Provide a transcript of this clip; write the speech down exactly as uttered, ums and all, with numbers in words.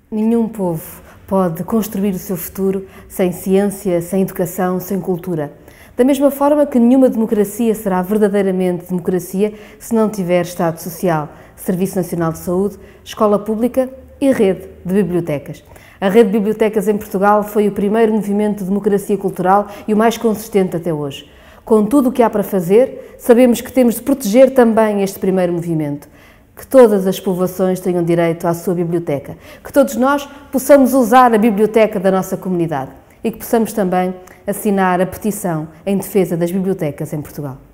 Nenhum povo pode construir o seu futuro sem ciência, sem educação, sem cultura. Da mesma forma que nenhuma democracia será verdadeiramente democracia se não tiver Estado Social, Serviço Nacional de Saúde, escola pública e rede de bibliotecas. A rede de bibliotecas em Portugal foi o primeiro movimento de democracia cultural e o mais consistente até hoje. Com tudo o que há para fazer, sabemos que temos de proteger também este primeiro movimento. Que todas as povoações tenham direito à sua biblioteca, que todos nós possamos usar a biblioteca da nossa comunidade e que possamos também assinar a petição em defesa das bibliotecas em Portugal.